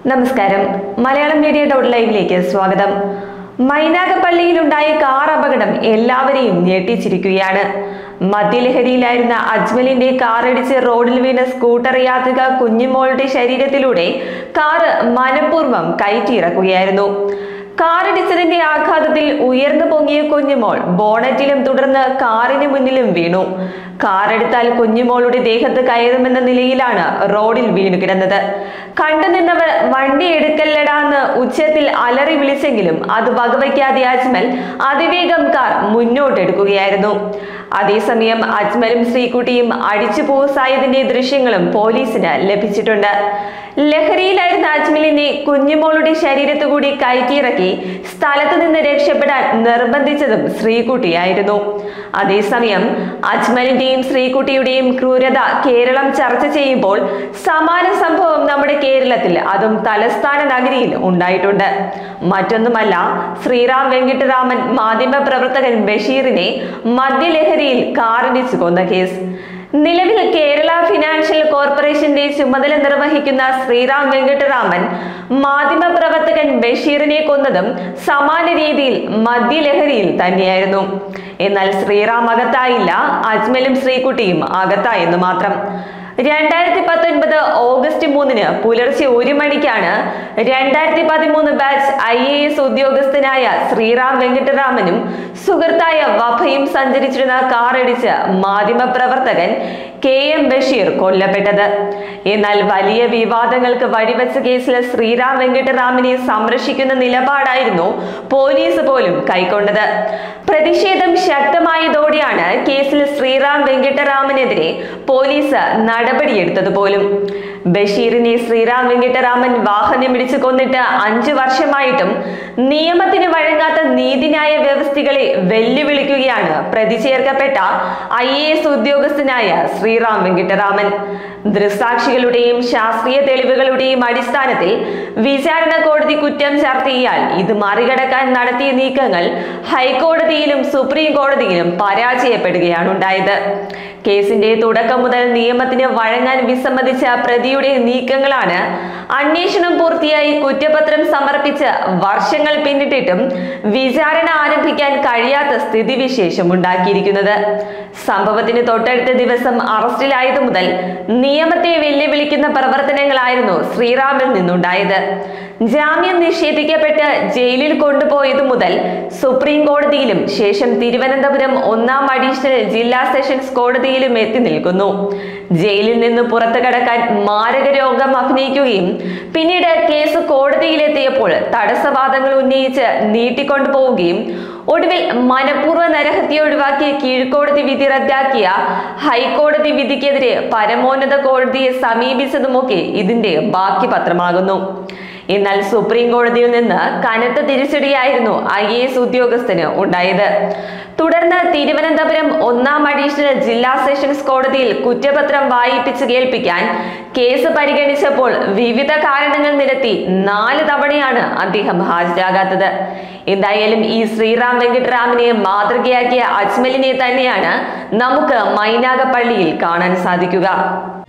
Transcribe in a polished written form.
നമസ്കാരം. മലയാളം മീഡിയ ലൈവിലേക്ക് സ്വാഗതം. മൈനാഗപ്പള്ളിയിലുണ്ടായ കാർ അപകടം എല്ലാവരെയും ഞെട്ടിച്ചിരിക്കുകയാണ്. മദ്യലഹരിയിലായിരുന്ന അജ്മലിന്റെ കാറിടിച്ച് റോഡിൽ വീണ സ്കൂട്ടർ യാത്രിക കുഞ്ഞിമോളുടെ ശരീരത്തിലൂടെ കാറ് മനഃപൂർവ്വം കയറ്റിയിറക്കുകയായിരുന്നു. കാറിടിച്ചതിന്റെ ആഘാതത്തിൽ ഉയർന്നു പൊങ്ങിയ കുഞ്ഞുമോൾ ബോണറ്റിലും തുടർന്ന് കാറിന് മുന്നിലും വീണു. കാറെടുത്താൽ കുഞ്ഞുമോളുടെ ദേഹത്ത് കയറുമെന്ന നിലയിലാണ് റോഡിൽ വീണു കിടന്നത്. കണ്ടുനിന്നവർ വണ്ടി എടുക്കല്ലടാന്ന് ഉച്ചത്തിൽ അലറി വിളിച്ചെങ്കിലും അത് വകവയ്ക്കാതെ അജ്മൽ അതിവേഗം കാർ മുന്നോട്ടെടുക്കുകയായിരുന്നു. അതേസമയം അജ്മലും ശ്രീകുട്ടിയും അടിച്ചു പൂസായതിന്റെ ദൃശ്യങ്ങളും പോലീസിന് ലഭിച്ചിട്ടുണ്ട്. ലഹരിയിലായിരുന്ന അജ്മലിനെ കുഞ്ഞുമോളുടെ ശരീരത്തു കൂടി കയറ്റിയിറക്കി സ്ഥലത്ത് നിന്ന് രക്ഷപ്പെടാൻ നിർബന്ധിച്ചതും ശ്രീകുട്ടിയായിരുന്നു. അതേസമയം അജ്മലിന്റെയും ശ്രീകുട്ടിയുടെയും ക്രൂരത കേരളം ചർച്ച ചെയ്യുമ്പോൾ സമാന സംഭവം നമ്മുടെ കേരളത്തിൽ, അതും തലസ്ഥാന നഗരിയിൽ ഉണ്ടായിട്ടുണ്ട്. മറ്റൊന്നുമല്ല, ശ്രീറാം വെങ്കിട്ടരാമൻ മാധ്യമ പ്രവർത്തകൻ ബഷീറിനെ മദ്യലഹരിയിൽ കാറിടിച്ചു കൊന്ന കേസ്. നിലവിൽ കേരള ഫിനാൻഷ്യൽ കോർപ്പറേഷന്റെ ചുമതല നിർവഹിക്കുന്ന ശ്രീറാം വെങ്കിട്ടരാമൻ മാധ്യമ പ്രവർത്തകൻ ബഷീറിനെ കൊന്നതും സമാന രീതിയിൽ മദ്യലഹരിയിൽ തന്നെയായിരുന്നു. എന്നാൽ ശ്രീറാം അകത്തായില്ല, അജ്മലും ശ്രീകുട്ടിയും അകത്തായെന്ന് മാത്രം. 2019 ഓഗസ്റ്റ് 3 പുലർച്ചെ 1 മണിക്കാണ് 2013 ബാച്ച് IAS ഉദ്യോഗസ്ഥനായ ശ്രീറാം വെങ്കിട്ടരാമനും സുഹൃത്തായ വഫയും സഞ്ചരിച്ചിരുന്ന കാറിടിച്ച് മാധ്യമപ്രവർത്തകൻ KM ബഷീർ കൊല്ലപ്പെട്ടത്. എന്നാൽ വലിയ വിവാദങ്ങൾക്ക് വഴിവെച്ച കേസിൽ ശ്രീറാം വെങ്കിട്ടരാമനെ സംരക്ഷിക്കുന്ന നിലപാടായിരുന്നു പോലീസ് പോലും കൈക്കൊണ്ടത്. പ്രതിഷേധം ശക്തമായതോടെയാണ് കേസിൽ ശ്രീറാം വെങ്കിട്ടരാമനെതിരെ പോലീസ് നടപടിയെടുത്തത് പോലും. ബഷീറിനെ ശ്രീറാം വെങ്കിട്ടരാമൻ വാഹനമിടിച്ച് കൊന്നിട്ട് 5 വർഷമായിട്ടും നിയമത്തിന് വഴങ്ങാത്ത നീതിന്യായ വ്യവസ്ഥകളെ വെല്ലുവിളിക്കുകയാണ് പ്രതി ചേർക്കപ്പെട്ട IAS ഉദ്യോഗസ്ഥനായ ശ്രീറാം വെങ്കിട്ടരാമൻ. ദൃക്സാക്ഷികളുടെയും ശാസ്ത്രീയ തെളിവുകളുടെയും അടിസ്ഥാനത്തിൽ വിചാരണ കോടതി കുറ്റം ചാർത്തിയാൽ ഇത് മറികടക്കാൻ നടത്തിയ നീക്കങ്ങൾ ഹൈക്കോടതിയിലും സുപ്രീം കോടതിയിലും പരാജയപ്പെടുകയാണ് ഉണ്ടായത്. കേസിന്റെ തുടക്കം മുതൽ നിയമത്തിന് വഴങ്ങാൻ വിസമ്മതിച്ച പ്രതിയുടെ നീക്കങ്ങളാണ് അന്വേഷണം പൂർത്തിയായി കുറ്റപത്രം സമർപ്പിച്ച് വർഷങ്ങൾ പിന്നിട്ടിട്ടും വിചാരണ ആരംഭിക്കാൻ കഴിയാത്ത സ്ഥിതിവിശേഷം ഉണ്ടാക്കിയിരിക്കുന്നത്. സംഭവത്തിന് തൊട്ടടുത്ത ദിവസം അറസ്റ്റിലായതു മുതൽ നിയമത്തെ വെല്ലുവിളിക്കുന്ന പ്രവർത്തനങ്ങളായിരുന്നു ശ്രീറാമിൽ നിന്നുണ്ടായത്. ജാമ്യം നിഷേധിക്കപ്പെട്ട് ജയിലിൽ കൊണ്ടുപോയതു മുതൽ സുപ്രീം കോടതിയിലും ശേഷം തിരുവനന്തപുരം 1ാം അഡീഷണൽ ജില്ലാ സെഷൻസ് കോടതിയിലും എത്തി നിൽക്കുന്നു. ജയിലിൽ നിന്ന് പുറത്തു കടക്കാൻ മാരക രോഗം അഭിനയിക്കുകയും പിന്നീട് കേസ് കോടതിയിലെത്തിയപ്പോൾ തടസ്സവാദങ്ങൾ ഉന്നയിച്ച് നീട്ടിക്കൊണ്ടുപോവുകയും ഒടുവിൽ മനഃപൂർവ്വ നരഹത്യ ഒഴിവാക്കി കീഴ്ക്കോടതി വിധി റദ്ദാക്കിയ ഹൈക്കോടതി വിധിക്കെതിരെ പരമോന്നത കോടതിയെ സമീപിച്ചതുമൊക്കെ ഇതിന്റെ ബാക്കി പത്രമാകുന്നു. എന്നാൽ സുപ്രീം കോടതിയിൽ നിന്ന് കനത്ത തിരിച്ചടിയായിരുന്നു IAS ഉദ്യോഗസ്ഥന് ഉണ്ടായത്. തുടർന്ന് തിരുവനന്തപുരം 1ാം അഡീഷണൽ ജില്ലാ സെഷൻസ് കോടതിയിൽ കുറ്റപത്രം വായിപ്പിച്ച് കേൾപ്പിക്കാൻ കേസ് പരിഗണിച്ചപ്പോൾ വിവിധ കാരണങ്ങൾ നിരത്തി 4 തവണയാണ് അദ്ദേഹം ഹാജരാകാത്തത്. എന്തായാലും ഈ ശ്രീറാം വെങ്കിട്ടരാമനെ മാതൃകയാക്കിയ അജ്മലിനെ തന്നെയാണ് നമുക്ക് മൈനാഗപ്പള്ളിയിൽ കാണാൻ സാധിക്കുക.